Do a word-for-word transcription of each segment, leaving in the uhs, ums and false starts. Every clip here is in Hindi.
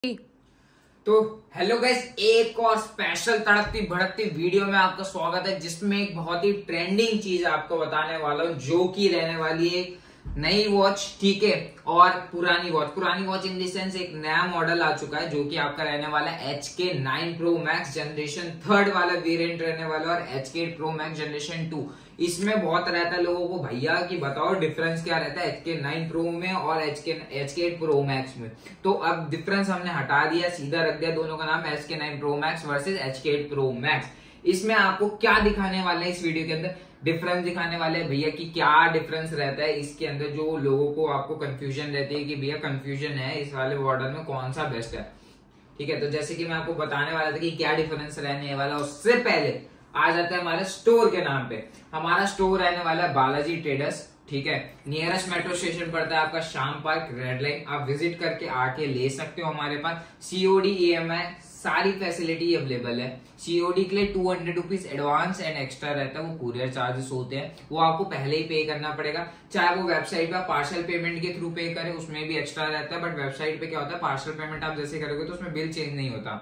तो हेलो गाइस, एक और स्पेशल तड़कती भड़कती वीडियो में आपका स्वागत है, जिसमें एक बहुत ही ट्रेंडिंग चीज आपको बताने वाला हूं, जो कि रहने वाली है नई वॉच, ठीक है, और पुरानी वॉच। पुरानी वॉच इन द सेंस एक नया मॉडल आ चुका है, जो कि आपका रहने वाला है H K nine pro max generation third वाला वेरिएंट रहने वाला, और H K pro max generation to. इसमें बहुत रहता है लोगों को, भैया कि बताओ डिफरेंस क्या रहता है एच के नाइन प्रो में और एच के एच के प्रो मैक्स में। तो अब डिफरेंस हमने हटा दिया, सीधा रख दिया दोनों का नाम H K nine pro max versus H K pro max. इसमें आपको क्या दिखाने वाले हैं इस वीडियो के अंदर, डिफरेंस दिखाने वाले हैं भैया कि क्या डिफरेंस रहता है इसके अंदर, जो लोगों को आपको कंफ्यूजन रहती है कि भैया कंफ्यूजन है इस वाले मॉडल में कौन सा बेस्ट है। ठीक है, तो जैसे कि मैं आपको बताने वाला था कि क्या डिफरेंस रहने वाला, उससे पहले आ जाता है हमारे स्टोर के नाम पे। हमारा स्टोर रहने वाला है बालाजी ट्रेडर्स, ठीक है, नियरेस्ट मेट्रो स्टेशन पड़ता है आपका शाम पार्क रेड लाइन। आप विजिट करके आके ले सकते हो। हमारे पास सीओडी ईएमआई सारी फैसिलिटी अवेलेबल है। सीओडी के लिए two hundred rupees advance and extra रहता है, वो कुरियर चार्जेस होते हैं, वो आपको पहले ही पे करना पड़ेगा। चाहे वो वेबसाइट पर पार्सल पेमेंट के थ्रू पे करें, उसमें भी एक्स्ट्रा रहता है, बट वेबसाइट पे क्या होता है, पार्सल पेमेंट आप जैसे करोगे तो उसमें बिल चेंज नहीं होता,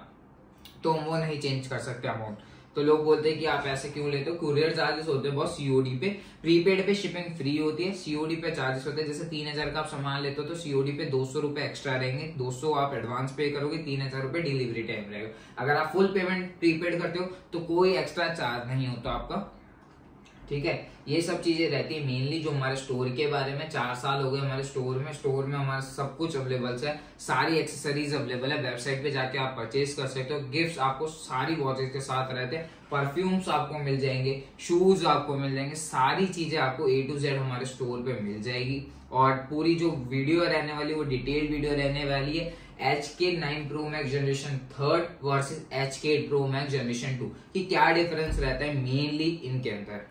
तो वो नहीं चेंज कर सकते अमाउंट। तो लोग बोलते हैं कि आप ऐसे क्यों लेते हो, कुरियर चार्जेस होते हैं बहुत सीओडी पे। प्रीपेड पे शिपिंग फ्री होती है, सीओडी पे चार्जेस होते हैं। जैसे तीन हजार का आप सामान लेते हो तो सीओडी पे दो सौ रुपए एक्स्ट्रा रहेंगे, दो सौ आप एडवांस पे करोगे, तीन हजार रुपए डिलीवरी टाइम रहेगा। अगर आप फुल पेमेंट प्रीपेड करते हो तो कोई एक्स्ट्रा चार्ज नहीं होता आपका, ठीक है। ये सब चीजें रहती है मेनली जो हमारे स्टोर के बारे में। चार साल हो गए हमारे स्टोर में, स्टोर में हमारा सब कुछ अवेलेबल है, सारी एक्सेसरीज अवेलेबल है। वेबसाइट पे जाके आप परचेज कर सकते हो। गिफ्ट्स आपको सारी वॉचेस के साथ रहते हैं, परफ्यूम्स आपको मिल जाएंगे, शूज आपको मिल जाएंगे, सारी चीजें आपको ए टू जेड हमारे स्टोर पे मिल जाएगी। और पूरी जो वीडियो रहने वाली वो डिटेल वीडियो रहने वाली है H K nine pro max generation third versus H K pro max generation two की क्या डिफरेंस रहता है मेनली इनके अंदर।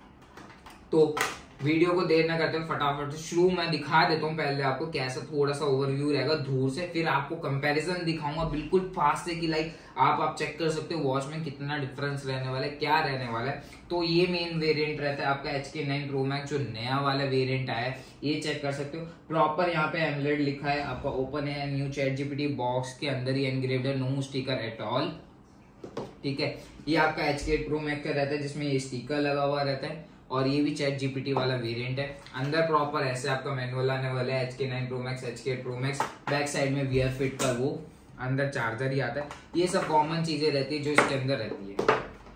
तो वीडियो को देर ना करते हुए फटाफट से शुरू मैं दिखा देता हूँ पहले आपको कैसा थोड़ा सा ओवरव्यू रहेगा दूर से, फिर आपको कंपैरिजन दिखाऊंगा बिल्कुल फास्ट से कि लाइक आप आप चेक कर सकते हो वॉच में कितना डिफरेंस रहने वाला है, क्या रहने वाला है। तो ये मेन वेरिएंट रहता है आपका H K nine pro max, जो नया वाला वेरिएंट आया है, ये चेक कर सकते हो। प्रॉपर यहाँ पे एमलेट लिखा है आपका, ओपन है न्यू चैट जीपीटी बॉक्स के अंदर ही एनग्रेव्ड है, नो स्टिकर एट ऑल, ठीक है। ये आपका एच के प्रो मैक्स का रहता है जिसमें ये स्टिकर लगा हुआ रहता है, और ये भी चैट जीपीटी वाला वेरिएंट है। अंदर प्रॉपर ऐसे आपका मैनुअल आने वाला है H K nine pro max, H K pro max. Back side में वीआर फिट का वो अंदर चार्जर ही आता है। ये सब कॉमन चीजें रहती है जो इसके अंदर रहती है।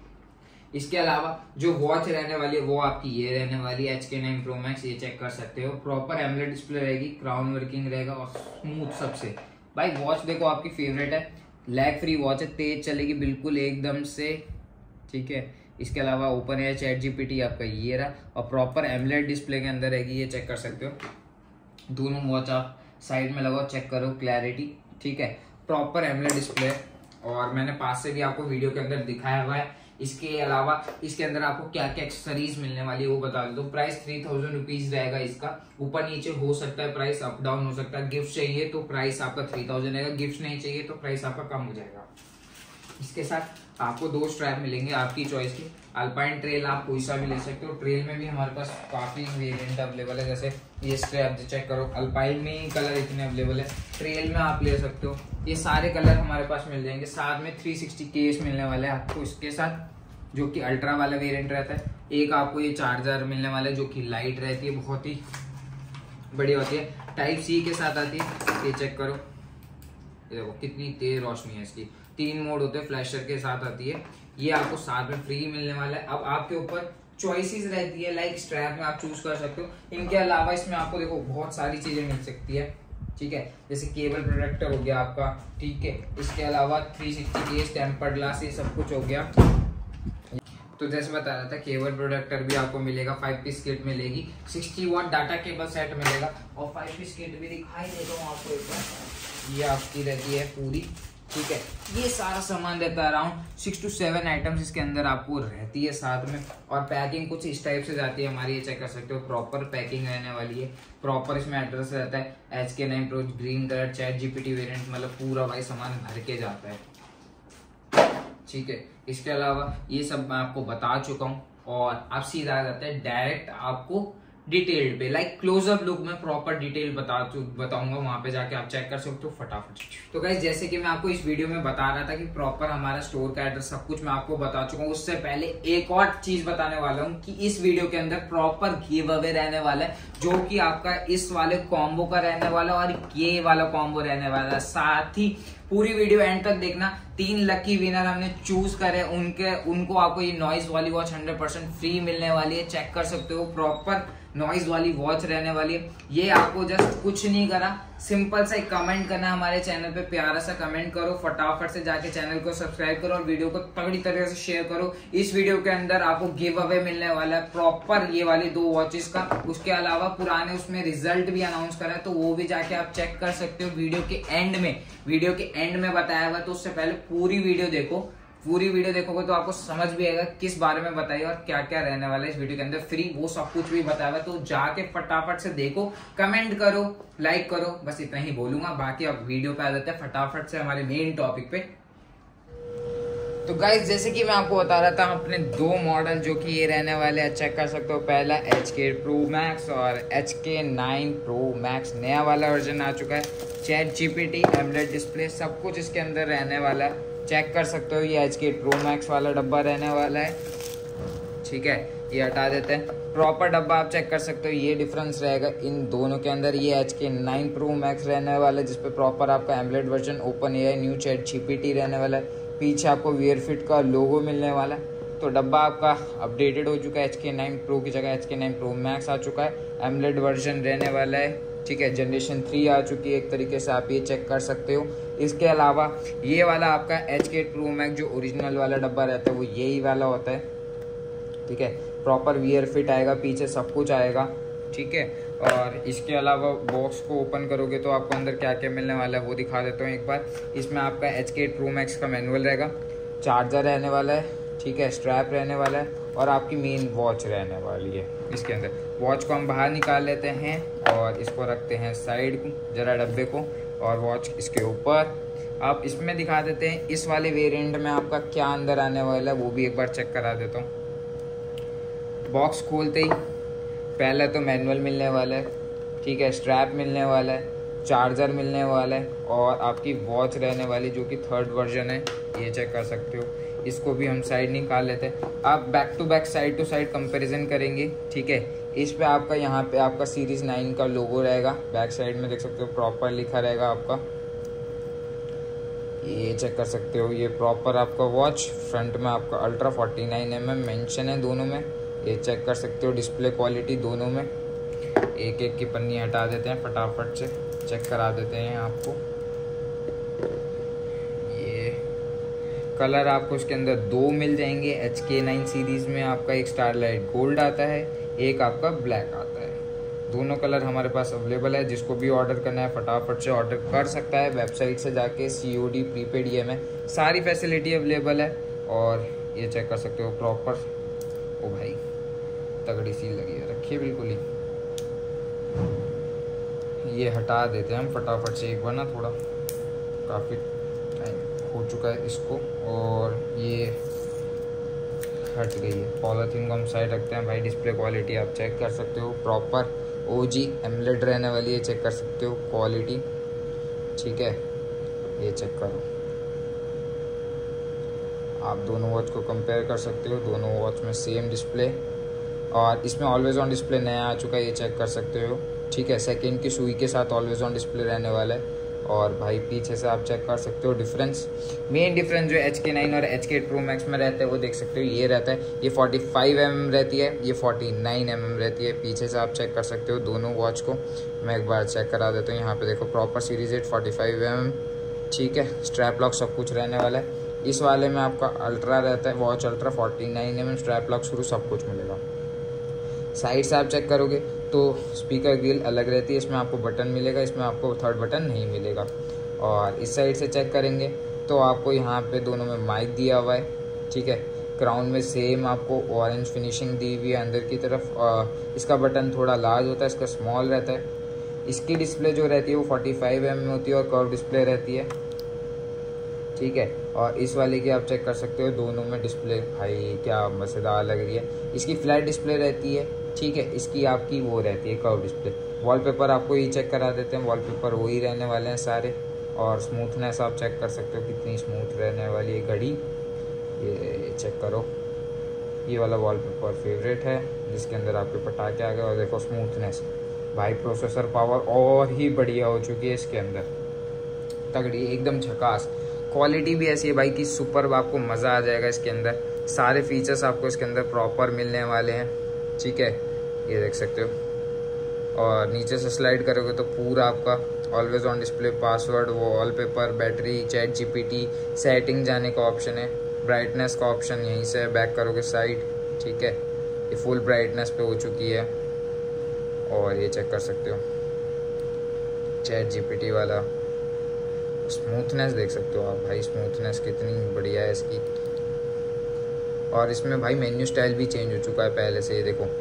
इसके अलावा जो वॉच रहने वाली है वो आपकी ये रहने वाली है H K nine pro max, ये चेक कर सकते हो। प्रॉपर एमोलेड डिस्प्ले रहेगी, क्राउन वर्किंग रहेगा और स्मूथ सबसे। भाई वॉच देखो आपकी फेवरेट है, लैग फ्री वॉच है, तेज चलेगी बिल्कुल एकदम से, ठीक है। इसके अलावा ओपन है चैट जीपीटी आपका ये रहा, और प्रॉपर एमोलेड डिस्प्ले के अंदर रहेगी, ये चेक कर सकते हो। दोनों वॉच आप साइड में लगाओ, चेक करो क्लैरिटी, ठीक है। प्रॉपर एमोलेड डिस्प्ले, और मैंने पास से भी आपको वीडियो के अंदर दिखाया हुआ है। इसके अलावा इसके अंदर आपको क्या क्या एक्सेसरीज मिलने वाली है वो बता दो। प्राइस थ्री थाउजेंड रुपीज रहेगा इसका, ऊपर नीचे हो सकता है प्राइस, अप डाउन हो सकता है। गिफ्ट चाहिए तो प्राइस आपका थ्री थाउजेंड रहेगा, गिफ्ट नहीं चाहिए तो प्राइस आपका कम हो जाएगा। इसके साथ आपको दो स्ट्रैप मिलेंगे आपकी चॉइस के। अल्पाइन ट्रेल आप कोई सा भी ले सकते हो, ट्रेल में भी हमारे पास काफी वेरिएंट अवेलेबल है। जैसे ये स्ट्रैप चेक करो, अल्पाइन में ही कलर इतने अवेलेबल है, ट्रेल में आप ले सकते हो। ये सारे कलर हमारे पास मिल जाएंगे। साथ में थ्री सिक्सटी केस मिलने वाला है आपको इसके साथ, जो कि अल्ट्रा वाला वेरिएंट रहता है। एक आपको ये चार्जर मिलने वाला है जो कि लाइट रहती है, बहुत ही बढ़िया होती है, टाइप सी के साथ आती है। ये चेक करो, ये देखो कितनी तेज रोशनी है इसकी। तीन मोड होते हैं, फ्लैशर के साथ आती है। ये आपको साथ में फ्री मिलने वाला है। अब आपके ऊपर चॉइसेस रहती है, लाइक स्ट्रैप में आप चूज कर सकते हो। इनके अलावा इसमें आपको देखो बहुत सारी चीजें मिल सकती है, ठीक है। जैसे केबल प्रोटेक्टर हो गया आपका, ठीक है। इसके अलावा three sixty case, tempered glass, ये सब कुछ हो गया। तो जैसे बता रहा था केबल प्रोटेक्टर भी आपको मिलेगा, फाइव पीस किट मिलेगी, sixty watt data cable set मिलेगा, और फाइव पीस किट भी दिखाई देता हूँ आपको एक बार। ये आपकी रहती है पूरी, ठीक है। ये सारा सामान रहता है, around six to seven items इसके अंदर आपको रहती है साथ में। और पैकिंग कुछ इस टाइप से जाती है हमारी, ये चेक कर सकते हो। प्रॉपर पैकिंग रहने वाली है, प्रॉपर इसमें एड्रेस रहता है H K nine pro green colour chat GPT variant, मतलब पूरा भाई सामान भर के जाता है, ठीक है। इसके अलावा ये सब मैं आपको बता चुका हूँ, और अब सीधा आ जाता है डायरेक्ट आपको डिटेल्ड पे, लाइक क्लोजअप लुक में प्रॉपर डिटेल बता बताऊंगा, वहां पे जाके आप चेक कर सकते हो फटाफट। तो गाइस जैसे कि मैं आपको इस वीडियो में बता रहा था कि प्रॉपर हमारा स्टोर का एड्रेस सब कुछ मैं आपको बता चुका हूँ, उससे पहले एक और चीज बताने वाला हूँ कि इस वीडियो के अंदर प्रॉपर गिव अवे रहने वाला है, जो कि आपका इस वाले कॉम्बो का रहने वाला और ये वाला कॉम्बो रहने वाला है। साथ ही पूरी वीडियो एंड तक देखना, तीन लकी विनर हमने चूज करे, उनके उनको आपको ये नॉइज वाली वॉच हंड्रेड परसेंट फ्री मिलने वाली है। चेक कर सकते हो, प्रॉपर नॉइज वाली वॉच रहने वाली है। ये आपको जस्ट कुछ नहीं करा, सिंपल सा एक कमेंट करना है हमारे चैनल पे, प्यारा सा कमेंट करो, फटाफट से जाके चैनल को सब्सक्राइब करो और वीडियो को तगड़ी तरह से शेयर करो। इस वीडियो के अंदर आपको गिव अवे मिलने वाला है प्रॉपर ये वाली दो वॉचेस का। उसके अलावा पुराने उसमें रिजल्ट भी अनाउंस करा है, तो वो भी जाके आप चेक कर सकते हो वीडियो के एंड में। वीडियो के एंड में बताया हुआ, तो उससे पहले पूरी वीडियो देखो। पूरी वीडियो देखोगे तो आपको समझ भी आएगा किस बारे में बताइए और क्या क्या रहने वाला है इस वीडियो के अंदर, फ्री वो सब कुछ भी बताया हुआ है। तो जाके फटाफट से देखो, कमेंट करो, लाइक करो, बस इतना ही बोलूंगा। बाकी अब वीडियो पे आ जाते हैं फटाफट से हमारे मेन टॉपिक पे। तो गाइस जैसे कि मैं आपको बता रहा था, अपने दो मॉडल जो कि ये रहने वाले हैं, चेक कर सकते हो। पहला एच के प्रो मैक्स और H K nine pro max, नया वाला वर्जन आ चुका है। चैट जीपीटी, एमोलेड डिस्प्ले, सब कुछ इसके अंदर रहने वाला है। चेक कर सकते हो, ये एच के प्रो मैक्स वाला डब्बा रहने वाला है। ठीक है, ये हटा देते हैं। प्रॉपर डब्बा आप चेक कर सकते हो, ये डिफरेंस रहेगा इन दोनों के अंदर। ये H K nine pro max रहने वाला है, जिसपे प्रॉपर आपका AMOLED version, open AI, new chat GPT रहने वाला है। पीछे आपको वियरफिट का लोगो मिलने वाला है। तो डब्बा आपका अपडेटेड हो चुका है, एच के नाइन प्रो की जगह H K nine pro max आ चुका है। एमोलेड वर्जन रहने वाला है। ठीक है, जनरेशन थ्री आ चुकी है एक तरीके से, आप ये चेक कर सकते हो। इसके अलावा ये वाला आपका एच के प्रो मैक्स जो ओरिजिनल वाला डब्बा रहता है वो यही वाला होता है। ठीक है, प्रॉपर वियर फिट आएगा, पीछे सब कुछ आएगा। ठीक है, और इसके अलावा बॉक्स को ओपन करोगे तो आपको अंदर क्या क्या मिलने वाला है वो दिखा देता हूँ एक बार। इसमें आपका एच के प्रो मैक्स का मैनुअल रहेगा, चार्जर रहने वाला है, ठीक है, स्ट्रैप रहने वाला है और आपकी मेन वॉच रहने वाली है इसके अंदर। वॉच को हम बाहर निकाल लेते हैं और इसको रखते हैं साइड को, जरा डब्बे को, और वॉच इसके ऊपर। आप इसमें दिखा देते हैं इस वाले वेरिएंट में आपका क्या अंदर आने वाला है, वो भी एक बार चेक करा देता हूँ। बॉक्स खोलते ही पहले तो मैनुअल मिलने वाला है, ठीक है, स्ट्रैप मिलने वाला है, चार्जर मिलने वाला है और आपकी वॉच रहने वाली जो कि थर्ड वर्जन है, ये चेक कर सकते हो। इसको भी हम साइड निकाल लेते हैं। आप back to back, side to side comparison करेंगे। ठीक है, इस पे आपका यहाँ पे आपका सीरीज नाइन का लोगो रहेगा, बैक साइड में देख सकते हो प्रॉपर लिखा रहेगा आपका, ये चेक कर सकते हो। ये प्रॉपर आपका वॉच, फ्रंट में आपका ultra forty nine M M mention है दोनों में, ये चेक कर सकते हो। डिस्प्ले क्वालिटी दोनों में, एक एक की पन्नी हटा देते हैं, फटाफट से चेक करा देते हैं आपको। ये कलर आपको इसके अंदर दो मिल जाएंगे। एच के नाइन सीरीज में आपका एक स्टारलाइट गोल्ड आता है, एक आपका ब्लैक आता है। दोनों कलर हमारे पास अवेलेबल है। जिसको भी ऑर्डर करना है फटाफट से ऑर्डर कर सकता है, वेबसाइट से जाके। सीओडी, प्रीपेड, ईएमआई सारी फैसिलिटी अवेलेबल है। और ये चेक कर सकते हो प्रॉपर, ओ भाई तगड़ी सील लगी है, रखिए बिल्कुल ही। ये हटा देते हैं हम फटाफट से एक बार ना, थोड़ा काफ़ी टाइम हो चुका है इसको। और ये हट गई है, पॉलीथीन को हम साइड रखते हैं। भाई डिस्प्ले क्वालिटी आप चेक कर सकते हो, प्रॉपर ओजी एमोलेड रहने वाली है, चेक कर सकते हो क्वालिटी। ठीक है, ये चेक करो, आप दोनों वॉच को कंपेयर कर सकते हो। दोनों वॉच में सेम डिस्प्ले, और इसमें ऑलवेज ऑन डिस्प्ले नया आ चुका है, ये चेक कर सकते हो। ठीक है, सेकेंड की सुई के साथ ऑलवेज ऑन डिस्प्ले रहने वाला है। और भाई पीछे से आप चेक कर सकते हो डिफरेंस, मेन डिफरेंस जो एच के नाइन और एच के प्रो मैक्स में रहता है वो देख सकते हो, ये रहता है। ये फोर्टी फाइव एम एम रहती है, ये फोर्टी नाइन एम एम रहती है। पीछे से आप चेक कर सकते हो दोनों वॉच को, मैं एक बार चेक करा देता हूँ। यहाँ पे देखो proper series eight forty five M M, ठीक है, स्ट्रैप लॉक सब कुछ रहने वाला है। इस वाले में आपका अल्ट्रा रहता है, watch ultra forty nine M M, strap lock शुरू सब कुछ मिलेगा। साइड से आप चेक करोगे तो स्पीकर ग्रिल अलग रहती है, इसमें आपको बटन मिलेगा, इसमें आपको थर्ड बटन नहीं मिलेगा। और इस साइड से चेक करेंगे तो आपको यहाँ पे दोनों में माइक दिया हुआ है। ठीक है, क्राउन में सेम आपको ऑरेंज फिनिशिंग दी हुई है अंदर की तरफ। और इसका बटन थोड़ा लार्ज होता है, इसका स्मॉल रहता है। इसकी डिस्प्ले जो रहती है वो फोर्टी फाइव एम एम होती है और कर्व डिस्प्ले रहती है। ठीक है, और इस वाले की आप चेक कर सकते हो, दोनों में डिस्प्ले भाई क्या मज़ेदार लग रही है। इसकी फ्लैट डिस्प्ले रहती है ठीक है। इसकी आपकी वो रहती है कर्व डिस्प्ले। वॉलपेपर आपको ये चेक करा देते हैं, वॉलपेपर वही रहने वाले हैं सारे। और स्मूथनेस आप चेक कर सकते हो कितनी स्मूथ रहने वाली है घड़ी, ये चेक करो। ये वाला वॉलपेपर फेवरेट है जिसके अंदर आपके पटाखे आ गए। और देखो स्मूथनेस भाई, प्रोसेसर पावर और ही बढ़िया हो चुकी है इसके अंदर, तगड़ी एकदम झकास। क्वालिटी भी ऐसी है भाई कि सुपर, आपको मज़ा आ जाएगा इसके अंदर। सारे फीचर्स आपको इसके अंदर प्रॉपर मिलने वाले हैं, ठीक है, ये देख सकते हो। और नीचे से स्लाइड करोगे तो पूरा आपका always on display, password, wallpaper, battery, chat GPT, setting जाने का ऑप्शन है, ब्राइटनेस का ऑप्शन यहीं से, बैक करोगे साइड, ठीक है, ये फुल ब्राइटनेस पे हो चुकी है। और ये चेक कर सकते हो चैट जीपीटी वाला स्मूथनेस देख सकते हो आप भाई, स्मूथनेस कितनी बढ़िया है इसकी। और इसमें भाई मेन्यू स्टाइल भी चेंज हो चुका है पहले से, ये देखो,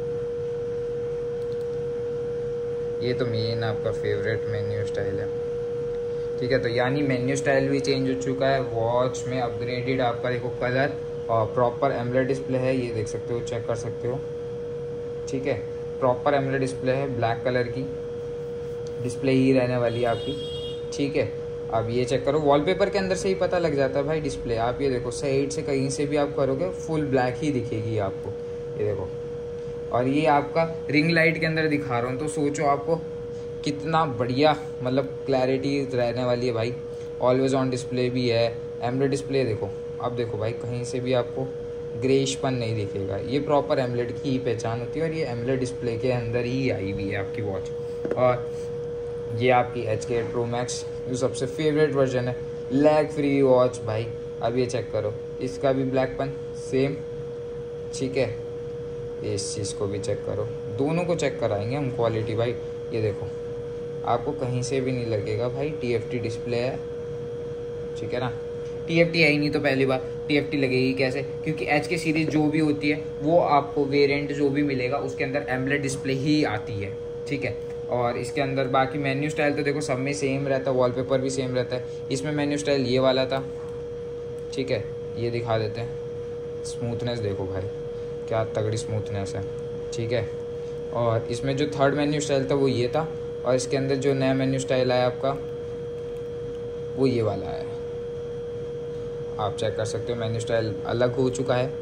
ये तो मेन आपका फेवरेट मेन्यू स्टाइल है, ठीक है। तो यानी मेन्यू स्टाइल भी चेंज हो चुका है। वॉच में अपग्रेडेड आपका देखो कलर और प्रॉपर एमोलेड डिस्प्ले है, ये देख सकते हो, चेक कर सकते हो, ठीक है। प्रॉपर एमोलेड डिस्प्ले है, ब्लैक कलर की डिस्प्ले ही रहने वाली है आपकी, ठीक है। अब ये चेक करो, वॉलपेपर के अंदर से ही पता लग जाता है भाई डिस्प्ले। आप ये देखो साइड से कहीं से भी आप करोगे फुल ब्लैक ही दिखेगी आपको, ये देखो। और ये आपका रिंग लाइट के अंदर दिखा रहा हूँ, तो सोचो आपको कितना बढ़िया मतलब क्लैरिटी रहने वाली है भाई। ऑलवेज ऑन डिस्प्ले भी है, एमोलेड डिस्प्ले देखो। अब देखो भाई कहीं से भी आपको ग्रेशपन नहीं दिखेगा, ये प्रॉपर एमोलेड की ही पहचान होती है। और ये एमोलेड डिस्प्ले के अंदर ही आई हुई है आपकी वॉच। और ये आपकी H K eight pro max जो सबसे फेवरेट वर्जन है, लैग फ्री वॉच भाई। अब ये चेक करो, इसका भी ब्लैकपन सेम, ठीक है। इस चीज़ को भी चेक करो, दोनों को चेक कराएंगे हम क्वालिटी भाई। ये देखो आपको कहीं से भी नहीं लगेगा भाई टी एफ टी डिस्प्ले है, ठीक है ना। टी एफ टी है ही नहीं तो पहली बार टी एफ टी लगेगी कैसे, क्योंकि एच के सीरीज जो भी होती है वो आपको वेरिएंट जो भी मिलेगा उसके अंदर एमोलेड डिस्प्ले ही आती है, ठीक है। और इसके अंदर बाकी मेन्यू स्टाइल तो देखो सब में सेम रहता है, वॉलपेपर भी सेम रहता है। इसमें मेन्यू स्टाइल ये वाला था, ठीक है, ये दिखा देते हैं। स्मूथनेस देखो भाई क्या तगड़ी स्मूथनेस है, ठीक है। और इसमें जो थर्ड मेन्यू स्टाइल था वो ये था, और इसके अंदर जो नया मेन्यू स्टाइल आया आपका वो ये वाला है, आप चेक कर सकते हो। मेन्यू स्टाइल अलग हो चुका है,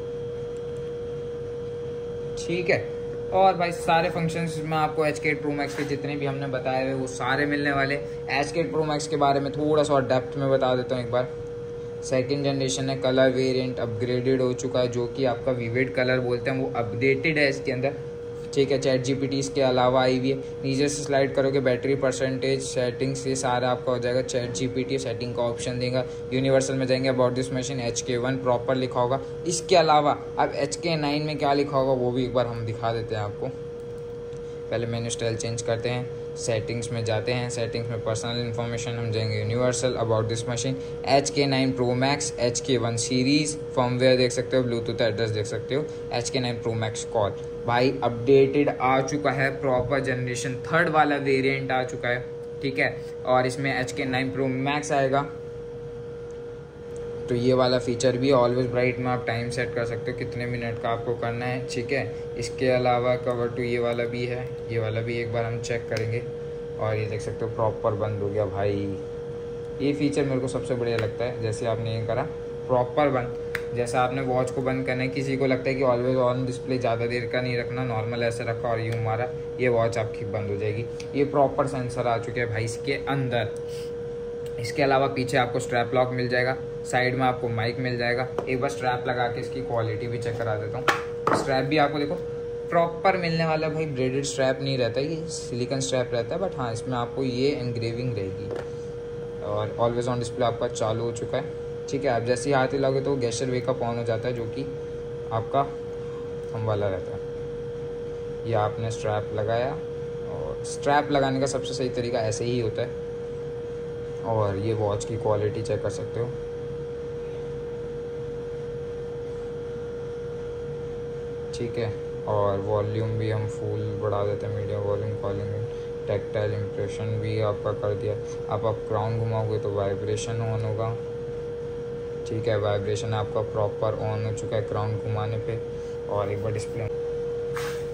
ठीक है। और भाई सारे फंक्शंस में आपको H K eight pro max के जितने भी हमने बताए हुए वो सारे मिलने वाले। H K eight pro max के बारे में थोड़ा सा और डेप्थ में बता देता हूँ एक बार। सेकंड जनरेशन है, कलर वेरिएंट अपग्रेडेड हो चुका है, जो कि आपका विविड कलर बोलते हैं वो अपडेटेड है इसके अंदर, ठीक है। चैट जीपीटी इसके अलावा आई हुई है। नीचे से स्लाइड करोगे बैटरी परसेंटेज, सेटिंग्स, ये सारा आपका हो जाएगा। चैट जीपीटी सेटिंग का ऑप्शन देगा। यूनिवर्सल में जाएंगे, about this machine H K one proper लिखा होगा। इसके अलावा अब एच के नाइन में क्या लिखा होगा वो भी एक बार हम दिखा देते हैं आपको। पहले मेन्यू स्टाइल चेंज करते हैं, सेटिंग्स में जाते हैं, सेटिंग्स में पर्सनल इन्फॉर्मेशन हम जाएंगे universal, about this machine, H K nine pro max, H K one series, firmware देख सकते हो, ब्लूटूथ एड्रेस देख सकते हो, H K nine pro max call भाई अपडेटेड आ चुका है। प्रॉपर जनरेशन थर्ड वाला वेरिएंट आ चुका है, ठीक है। और इसमें H K nine pro max आएगा, तो ये वाला फीचर भी ऑलवेज ब्राइट में आप टाइम सेट कर सकते हो कितने मिनट का आपको करना है, ठीक है। इसके अलावा कवर टू ये वाला भी है, ये वाला भी एक बार हम चेक करेंगे। और ये देख सकते हो प्रॉपर बंद हो गया भाई। ये फीचर मेरे को सबसे बढ़िया लगता है, जैसे आपने ये करा प्रॉपर बंद, जैसा आपने वॉच को बंद करना है। किसी को लगता है कि ऑलवेज ऑन डिस्प्ले ज़्यादा देर का नहीं रखना, नॉर्मल ऐसे रखा और यूँ मारा, ये वॉच आपकी बंद हो जाएगी। ये प्रॉपर सेंसर आ चुके हैं भाई इसके अंदर। इसके अलावा पीछे आपको स्ट्रैप लॉक मिल जाएगा, साइड में आपको माइक मिल जाएगा। एक बार स्ट्रैप लगा के इसकी क्वालिटी भी चेक करा देता हूँ। स्ट्रैप भी आपको देखो प्रॉपर मिलने वाला भाई, ब्रेडेड स्ट्रैप नहीं रहता, ये सिलिकॉन स्ट्रैप रहता है, बट हाँ इसमें आपको ये एनग्रेविंग रहेगी। और ऑलवेज ऑन डिस्प्ले आपका चालू हो चुका है, ठीक है। आप जैसे ही हाथ हिलाओगे तो गेस्चर वेकअप ऑन हो जाता है, जो कि आपका हम वाला रहता है। ये आपने स्ट्रैप लगाया, और स्ट्रैप लगाने का सबसे सही तरीका ऐसे ही होता है। और ये वॉच की क्वालिटी चेक कर सकते हो, ठीक है। और वॉल्यूम भी हम फुल बढ़ा देते हैं, medium volume, calling, tactile impression भी आपका कर दिया। आप आप क्राउन घुमाओगे तो वाइब्रेशन ऑन होगा, ठीक है। वाइब्रेशन आपका प्रॉपर ऑन हो चुका है क्राउन घुमाने पे। और एक बार डिस्प्ले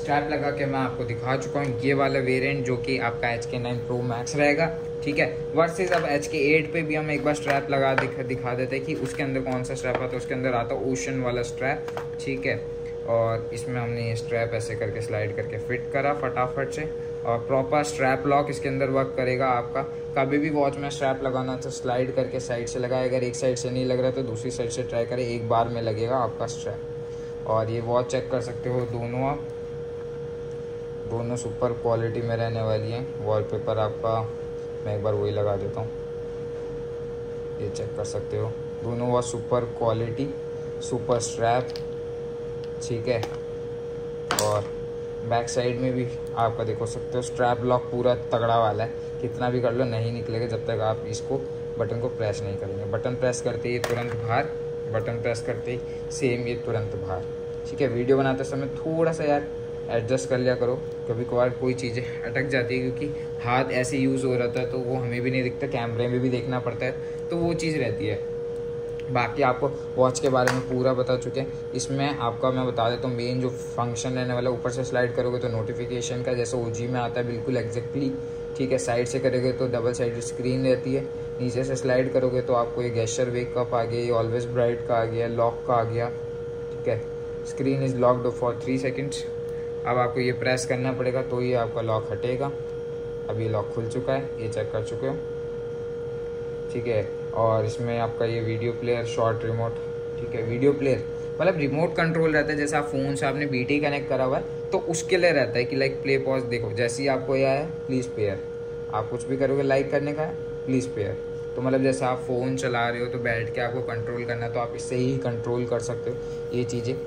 स्ट्रैप लगा के मैं आपको दिखा चुका हूँ ये वाला वेरिएंट जो कि आपका H K nine pro max रहेगा, ठीक है। वर्सेस अब एच के एट पे भी हम एक बार स्ट्रैप लगा दिखा दिखा देते हैं कि उसके अंदर कौन सा स्ट्रैप आता है। उसके अंदर आता है ओशन वाला स्ट्रैप, ठीक है। और इसमें हमने ये स्ट्रैप ऐसे करके स्लाइड करके फिट करा फटाफट से, और प्रॉपर स्ट्रैप लॉक इसके अंदर वर्क करेगा आपका। कभी भी वॉच में स्ट्रैप लगाना तो स्लाइड करके साइड से लगाए, अगर एक साइड से नहीं लग रहा तो दूसरी साइड से ट्राई करें, एक बार में लगेगा आपका स्ट्रैप। और ये वॉच चेक कर सकते हो दोनों आप, दोनों सुपर क्वालिटी में रहने वाली हैं। वॉलपेपर आपका मैं एक बार वही लगा देता हूँ, ये चेक कर सकते हो दोनों watch super quality, super strap, ठीक है। और बैक साइड में भी आपका देखो सकते हो स्ट्रैप लॉक पूरा तगड़ा वाला है, कितना भी कर लो नहीं निकलेगा जब तक आप इसको बटन को प्रेस नहीं करेंगे। बटन प्रेस करते ही तुरंत बाहर, बटन प्रेस करते ही सेम ये तुरंत बाहर, ठीक है। वीडियो बनाते समय थोड़ा सा यार एडजस्ट कर लिया करो, कभी कभार कोई चीज़ें अटक जाती है क्योंकि हाथ ऐसे यूज़ हो रहा था तो वो हमें भी नहीं दिखता, कैमरे में भी देखना पड़ता है, तो वो चीज़ रहती है। बाकी आपको वॉच के बारे में पूरा बता चुके हैं। इसमें आपका मैं बता देता हूँ मेन जो फंक्शन रहने वाला, ऊपर से स्लाइड करोगे तो नोटिफिकेशन का जैसे ओजी में आता है बिल्कुल एग्जैक्टली, ठीक है। साइड से करोगे तो डबल साइड स्क्रीन रहती है, नीचे से स्लाइड करोगे तो आपको ये गेस्चर वेकअप आ गया, ये ऑलवेज ब्राइट का आ गया, लॉक का आ गया, ठीक है। Screen is locked for three seconds. अब आपको ये प्रेस करना पड़ेगा तो ये आपका लॉक हटेगा। अब ये लॉक खुल चुका है, ये चेक कर चुके हो, ठीक है। और इसमें आपका ये वीडियो प्लेयर, शॉर्ट रिमोट, ठीक है। वीडियो प्लेयर मतलब रिमोट कंट्रोल रहता है, जैसे आप फ़ोन से आपने बीटी कनेक्ट करा हुआ है तो उसके लिए रहता है कि लाइक प्ले पॉज, देखो जैसे ही आपको यह है प्लीज़ पेयर, आप कुछ भी करोगे लाइक करने का है प्लीज़ पेयर, तो मतलब जैसे आप फ़ोन चला रहे हो तो बैठ के आपको कंट्रोल करना है तो आप इससे ही कंट्रोल कर सकते हो ये चीज़ें।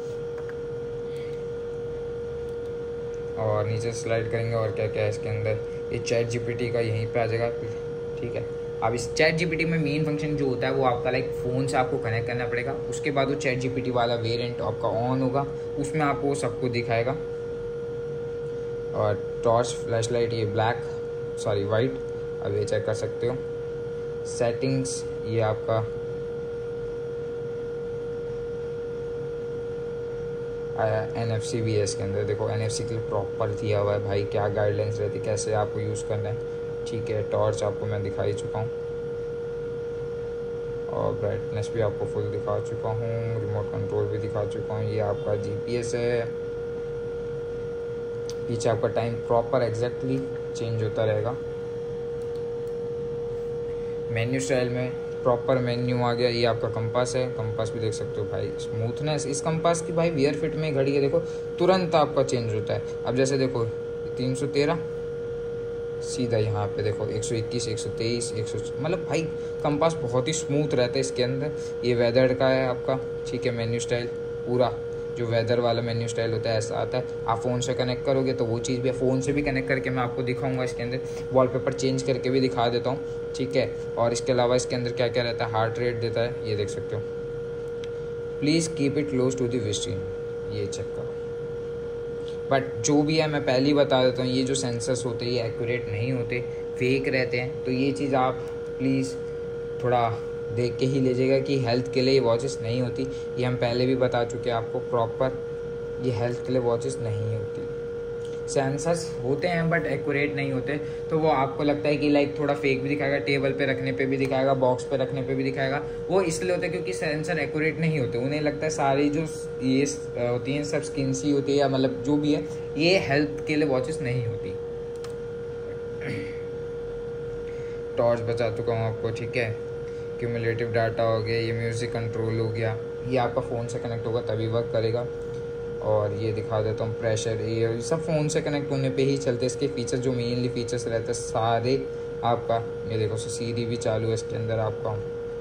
और नीचे स्लाइड करेंगे और क्या क्या है इसके अंदर, ये चैट जीपीटी का यहीं पे आ जाएगा, ठीक है। अब इस चैट जीपीटी में मेन फंक्शन जो होता है वो आपका लाइक फ़ोन से आपको कनेक्ट करना पड़ेगा, उसके बाद वो चैट जीपीटी वाला वेरिएंट आपका ऑन होगा, उसमें आपको सबको दिखाएगा। और टॉर्च फ्लैश लाइट ये ब्लैक सॉरी वाइट, अब ये चेक कर सकते हो। सेटिंग्स ये आपका एन एफ सी भी है इसके अंदर, देखो एन एफ सी के लिए प्रॉपर दिया हुआ है भाई, क्या गाइडलाइंस रहती है कैसे आपको यूज़ करना है, ठीक है। टॉर्च आपको मैं दिखा ही चुका हूँ और ब्राइटनेस भी आपको फुल दिखा चुका हूँ, रिमोट कंट्रोल भी दिखा चुका हूँ। ये आपका जी पी एस है, पीछे आपका टाइम प्रॉपर एग्जैक्टली चेंज होता रहेगा। मेन्यू स्टाइल में प्रॉपर मेन्यू आ गया, ये आपका कंपास है, कंपास भी देख सकते हो भाई, स्मूथनेस इस कंपास की भाई वियर फिट में घड़ी है, देखो तुरंत आपका चेंज होता है। अब जैसे देखो तीन सौ तेरह सीधा यहाँ पे देखो एक सौ इक्कीस, एक सौ तेईस, एक सौ, मतलब भाई कंपास बहुत ही स्मूथ रहता है इसके अंदर। ये वेदर का है आपका, ठीक है। मेन्यू स्टाइल पूरा जो वेदर वाला मेन्यू स्टाइल होता है ऐसा आता है। आप फ़ोन से कनेक्ट करोगे तो वो चीज़ भी, फ़ोन से भी कनेक्ट करके मैं आपको दिखाऊंगा इसके अंदर, वॉलपेपर चेंज करके भी दिखा देता हूँ, ठीक है। और इसके अलावा इसके अंदर क्या क्या रहता है, हार्ट रेट देता है, ये देख सकते हो। Please keep it close to the विस्टीन, ये चेक करो। बट जो भी है मैं पहले ही बता देता हूँ, ये जो सेंसर्स होते हैं ये एक्यूरेट नहीं होते, फेक रहते हैं, तो ये चीज़ आप प्लीज़ थोड़ा देख के ही लीजिएगा कि हेल्थ के लिए ये वॉचेस नहीं होती। ये हम पहले भी बता चुके हैं आपको प्रॉपर, ये हेल्थ के लिए वॉचेस नहीं होती। सेंसर्स होते हैं बट एक्यूरेट नहीं होते, तो वो आपको लगता है कि लाइक थोड़ा फेक भी दिखाएगा, टेबल पे रखने पे भी दिखाएगा, बॉक्स पे रखने पे भी दिखाएगा, वो इसलिए होता है क्योंकि सेंसर एक्यूरेट नहीं होते। उन्हें लगता है सारी जो ये होती हैं सब स्किन सी होती है या मतलब जो भी है, ये हेल्थ के लिए वॉचेस नहीं होती। टॉर्च बचा चुका हूँ आपको, ठीक है। क्यूमुलेटिव डाटा हो गया, ये म्यूज़िक कंट्रोल हो गया, ये आपका फ़ोन से कनेक्ट होगा तभी वर्क करेगा। और ये दिखा देता हूँ प्रेशर, ये सब फ़ोन से कनेक्ट होने पे ही चलते हैं। इसके फीचर्स जो मेनली फीचर्स रहते हैं सारे आपका, ये देखो सीरी भी चालू है इसके अंदर आपका,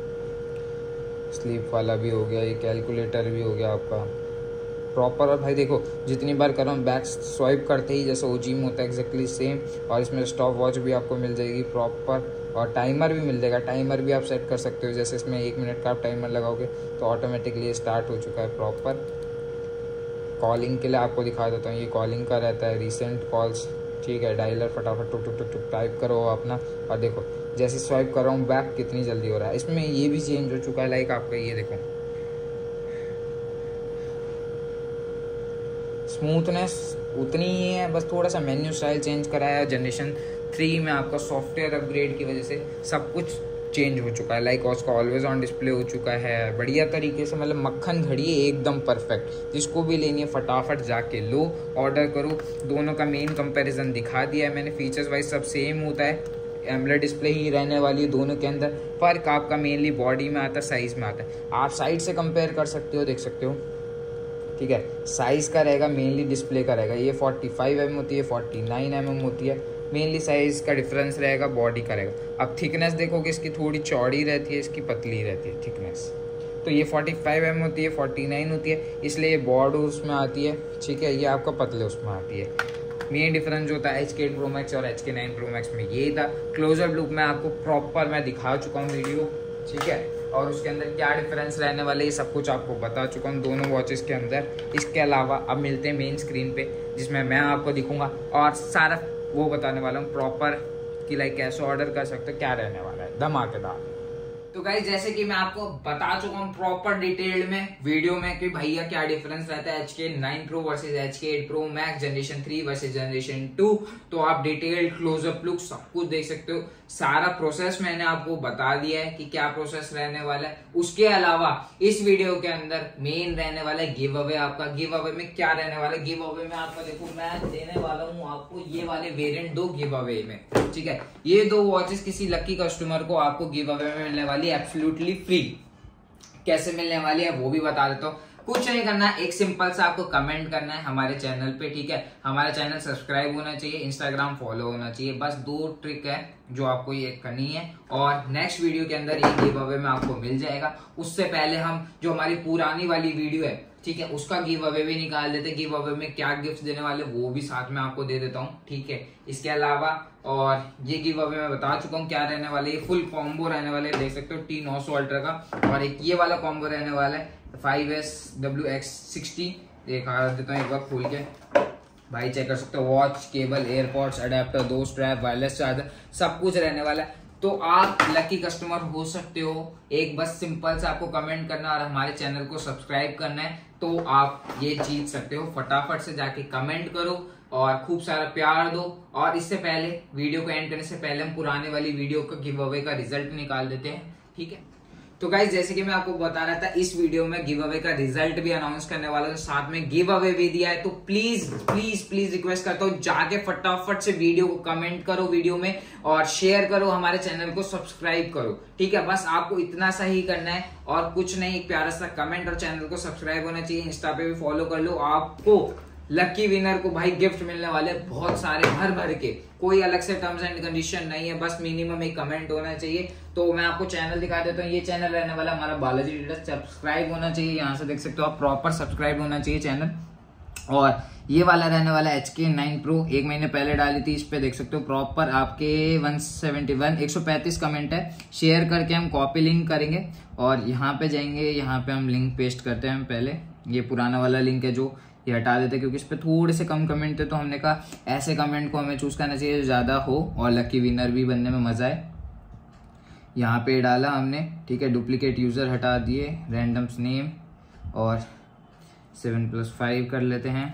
स्लीप वाला भी हो गया, ये कैलकुलेटर भी हो गया आपका प्रॉपर। और भाई देखो जितनी बार कर रहा हूँ बैक स्वाइप करते ही जैसे ओजी में होता है एग्जैक्टली सेम। और इसमें स्टॉप वॉच भी आपको मिल जाएगी प्रॉपर, और टाइमर भी मिल जाएगा, टाइमर भी आप सेट कर सकते हो। जैसे इसमें एक मिनट का आप टाइमर लगाओगे तो ऑटोमेटिकली स्टार्ट हो चुका है प्रॉपर। कॉलिंग के लिए आपको दिखा देता हूँ, ये कॉलिंग का रहता है, रिसेंट कॉल्स, ठीक है। डायलर फटाफट टुक टुक टुक टुक टाइप करो अपना, और देखो जैसे स्वाइप कर रहा हूँ बैक कितनी जल्दी हो रहा है। इसमें ये भी चेंज हो चुका है, लाइक आपका ये देखो स्मूथनेस उतनी ही है, बस थोड़ा सा मेन्यू स्टाइल चेंज कराया। जनरेशन थ्री में आपका सॉफ्टवेयर अपग्रेड की वजह से सब कुछ चेंज हो चुका है। लाइक उसका ऑलवेज ऑन डिस्प्ले हो चुका है बढ़िया तरीके से, मतलब मक्खन घड़ी है एकदम परफेक्ट। जिसको भी लेनी है फटाफट जाके लो, ऑर्डर करो। दोनों का मेन कंपैरिजन दिखा दिया है मैंने। फीचर्स वाइज सब सेम होता है, एमोलेड डिस्प्ले ही रहने वाली है दोनों के अंदर। फर्क आपका मेनली बॉडी में आता है, साइज़ में आता है। आप साइड से कंपेयर कर सकते हो, देख सकते हो, ठीक है। साइज़ का रहेगा मेनली, डिस्प्ले का रहेगा। ये फोर्टी फाइव एम होती है, फोर्टी नाइन एम एम होती है। मेनली साइज़ का डिफरेंस रहेगा, बॉडी का रहेगा। अब थिकनेस देखोगे, इसकी थोड़ी चौड़ी रहती है, इसकी पतली रहती है थिकनेस। तो ये फोर्टी फाइव एम होती है, फोर्टी नाइन होती है, इसलिए ये बॉड उसमें आती है, ठीक है। ये आपका पतले उसमें आती है। मेन डिफरेंस जो होता है H K eight pro max और H K nine pro max में ये था। क्लोजअप लुक में आपको प्रॉपर मैं दिखा चुका हूँ वीडियो, ठीक है। और उसके अंदर क्या डिफरेंस रहने वाले ये सब कुछ आपको बता चुका हूँ दोनों वॉचेस के अंदर। इसके अलावा अब मिलते हैं मेन स्क्रीन पे, जिसमें मैं आपको दिखूंगा और सारा वो बताने वाला हूँ प्रॉपर कि लाइक कैसे ऑर्डर कर सकते हो, क्या रहने वाला है धमाकेदार। तो गाइस जैसे कि मैं आपको बता चुका हूँ प्रॉपर डिटेल्ड में वीडियो में कि भैया क्या डिफरेंस रहता है H K nine pro versus H K eight pro max, generation three versus generation two. तो आप डिटेल्ड क्लोजअप लुक सब कुछ देख सकते हो। सारा प्रोसेस मैंने आपको बता दिया है कि क्या प्रोसेस रहने वाला है। उसके अलावा इस वीडियो के अंदर मेन रहने वाला है गिव अवे। आपका गिव अवे में क्या रहने वाला है, गिव अवे में आपका देखो मैं देने वाला हूँ आपको ये वाले वेरिएंट दो गिव अवे में, ठीक है। ये दो वॉचेस किसी लकी कस्टमर को आपको गिव अवे में मिलने वाली है एब्सोल्युटली फ्री। कैसे मिलने वाली है वो भी बता देता हूँ। कुछ नहीं करना है, एक सिंपल सा आपको कमेंट करना है हमारे चैनल पे, ठीक है। हमारा चैनल सब्सक्राइब होना चाहिए, इंस्टाग्राम फॉलो होना चाहिए। बस दो ट्रिक है जो आपको ये करनी है और नेक्स्ट वीडियो के अंदर ये गिव अवे में आपको मिल जाएगा। उससे पहले हम जो हमारी पुरानी वाली वीडियो है, ठीक है, उसका गिव अवे भी निकाल देते। गिव अवे में क्या गिफ्ट देने वाले वो भी साथ में आपको दे देता हूँ, ठीक है। इसके अलावा और ये गिव अवे मैं बता चुका हूँ क्या रहने वाले। ये फुल कॉम्बो रहने वाले, देख सकते हो टी नौ सौ अल्ट्रा का, और एक ये वाला कॉम्बो रहने वाला है five S W X sixty. देखा देता हूँ एक बार खोल के, भाई चेक कर सकते हो। वॉच, केबल, एयरपॉड्स, अडेप्टर, दो स्ट्रैप, वायरलेस चार्जर, सब कुछ रहने वाला है। तो आप लकी कस्टमर हो सकते हो। एक बस सिंपल से आपको कमेंट करना और हमारे चैनल को सब्सक्राइब करना है, तो आप ये जीत सकते हो। फटाफट से जाके कमेंट करो और खूब सारा प्यार दो। और इससे पहले वीडियो को एंड करने से पहले हम पुराने वाली वीडियो का गिव अवे का रिजल्ट निकाल देते हैं, ठीक है। तो गाइज जैसे कि मैं आपको बता रहा था, इस वीडियो में गिव अवे का रिजल्ट भी अनाउंस करने वाला हूं, साथ में गिव अवे भी दिया है। तो प्लीज प्लीज प्लीज रिक्वेस्ट करता हूं, जाके फटाफट से वीडियो को कमेंट करो वीडियो में और शेयर करो, हमारे चैनल को सब्सक्राइब करो, ठीक है। बस आपको इतना सा ही करना है और कुछ नहीं, एक प्यारा सा कमेंट और चैनल को सब्सक्राइब होना चाहिए। इंस्टा पे भी फॉलो कर लो। आपको लकी विनर को भाई गिफ्ट मिलने वाले बहुत सारे भर भर के, कोई अलग से टर्म्स एंड कंडीशन नहीं है, बस मिनिमम एक कमेंट होना चाहिए। तो मैं आपको चैनल दिखा देता हूँ। ये चैनल रहने वाला हमारा बालाजी ट्रेडर्स, सब्सक्राइब होना चाहिए, यहाँ से देख सकते हो आप, प्रॉपर सब्सक्राइब होना चाहिए चैनल। और ये वाला रहने वाला एच के नाइन प्रो, एक महीने पहले डाली थी, इस पे देख सकते हो प्रॉपर आपके वन सेवेंटी वन एक सौ पैंतीस कमेंट है। शेयर करके हम कॉपी लिंक करेंगे और यहाँ पे जाएंगे, यहाँ पे हम लिंक पेस्ट करते हैं। पहले ये पुराना वाला लिंक है जो ये हटा देते क्योंकि इस पे थोड़े से कम कमेंट थे, तो हमने कहा ऐसे कमेंट को हमें चूज करना चाहिए जो ज्यादा हो और लकी विनर भी बनने में मजा आए। यहाँ पे डाला हमने, ठीक है। डुप्लीकेट यूजर हटा दिए, रैंडम्स नेम और सेवन प्लस फाइव कर लेते हैं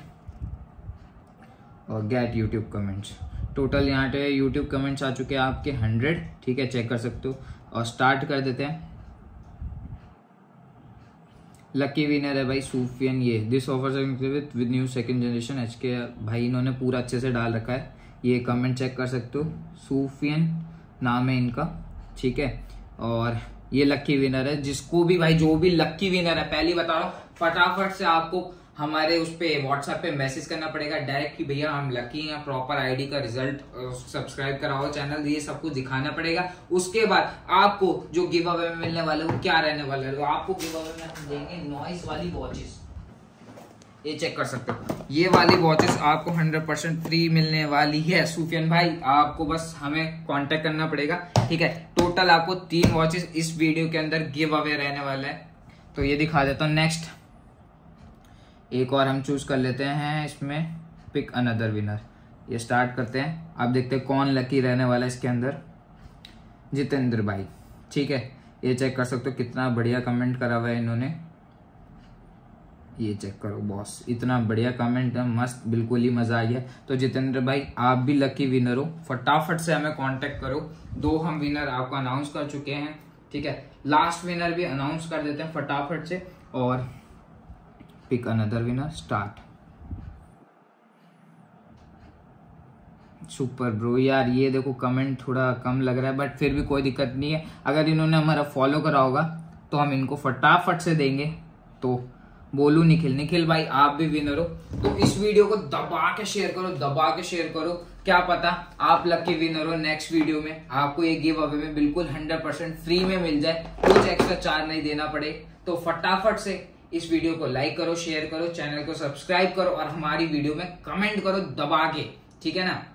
और गेट यूट्यूब कमेंट्स। टोटल यहाँ पे यूट्यूब कमेंट्स आ चुके हैं आपके हंड्रेड, ठीक है, चेक कर सकते हो। और स्टार्ट कर देते हैं। लकी विनर है भाई सूफियन। ये this offer with new second generation H K, भाई इन्होंने पूरा अच्छे से डाल रखा है। ये कमेंट चेक कर सकते हो, सूफियन नाम है इनका, ठीक है। और ये लकी विनर है। जिसको भी भाई जो भी लकी विनर है, पहली बता रहा हूँ, फटाफट से आपको हमारे उस पे व्हाट्सएप पे मैसेज करना पड़ेगा डायरेक्ट कि भैया हम लकी हैं, प्रॉपर आईडी का रिजल्ट, सब्सक्राइब कराओ चैनल, ये सब कुछ दिखाना पड़ेगा। उसके बाद आपको जो गिव अवे में मिलने वाला है वो क्या रहने वाला है, तो आपको गिव अवे में हम देंगे नॉइस वाली वॉचेस। ये चेक कर सकते हो, ये वाली वॉचेस आपको हंड्रेड परसेंट फ्री मिलने वाली है। सुफियान भाई आपको बस हमें कांटेक्ट करना पड़ेगा, ठीक है। टोटल आपको तीन वॉचेस इस वीडियो के अंदर गिव अवे रहने वाला है। तो ये दिखा देता हूँ। नेक्स्ट एक और हम चूज कर लेते हैं इसमें, पिक अनदर विनर। ये स्टार्ट करते हैं। आप देखते हैं कौन लकी रहने वाला है इसके अंदर, जितेंद्र भाई, ठीक है। ये चेक कर सकते हो कितना बढ़िया कमेंट करा हुआ है इन्होंने। ये चेक करो बॉस, इतना बढ़िया कमेंट है, मस्त, बिल्कुल ही मजा आ गया। तो जितेंद्र भाई आप भी लकी विनर हो, फटाफट से हमें कांटेक्ट करो। दो हम विनर आपको अनाउंस कर चुके हैं, ठीक है। लास्ट विनर भी अनाउंस कर देते हैं फटाफट से, और pick another winner, start. Super bro, यार ये देखो कमेंट थोड़ा कम लग रहा है, बट फिर भी कोई दिक्कत नहीं है। अगर इन्होंने हमारा फॉलो करा होगा तो हम इनको फटाफट से देंगे। तो बोलू निखिल, निखिल भाई आप भी विनर हो, तो इस वीडियो को दबा के शेयर करो, दबा के शेयर करो। क्या पता आप लकी विनर हो, नेक्स्ट वीडियो में आपको ये गिव अवे में बिल्कुल हंड्रेड परसेंट फ्री में मिल जाए, कुछ एक्स्ट्रा चार्ज नहीं देना पड़े। तो फटाफट से इस वीडियो को लाइक करो, शेयर करो, चैनल को सब्सक्राइब करो और हमारी वीडियो में कमेंट करो दबा के, ठीक है ना।